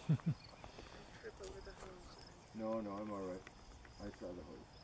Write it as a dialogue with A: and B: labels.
A: Trip over the hose.
B: No, no, I'm alright. I saw the hose.